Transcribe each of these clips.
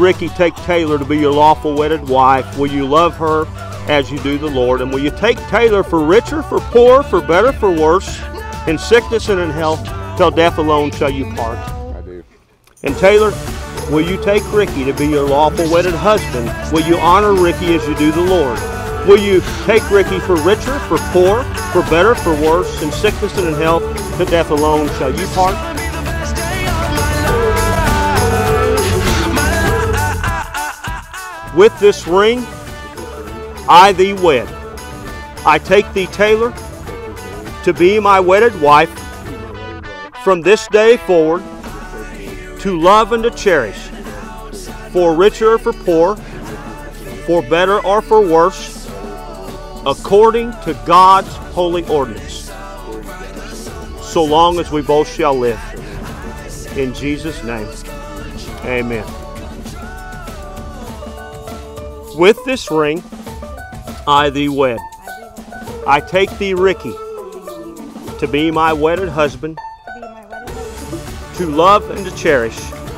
Ricky, take Taylor to be your lawful wedded wife? Will you love her as you do the Lord? And will you take Taylor for richer, for poorer, for better, for worse, in sickness and in health, till death alone shall you part? I do. And Taylor, will you take Ricky to be your lawful wedded husband? Will you honor Ricky as you do the Lord? Will you take Ricky for richer, for poor, for better, for worse, in sickness and in health, till death alone shall you part? With this ring, I thee wed. I take thee, Taylor, to be my wedded wife, from this day forward, to love and to cherish, for richer or for poor, for better or for worse, according to God's holy ordinance, so long as we both shall live. In Jesus' name, amen. With this ring, I thee wed. I take thee, Ricky, to be my wedded husband, to love and to cherish,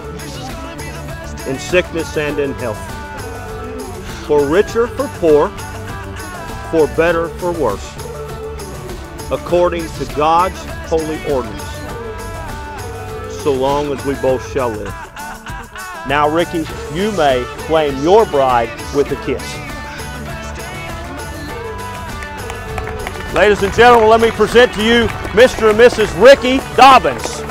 in sickness and in health, for richer, for poor, for better, for worse, according to God's holy ordinance, so long as we both shall live. Now, Ricky, you may claim your bride with a kiss. Ladies and gentlemen, let me present to you Mr. and Mrs. Ricky Dobbins.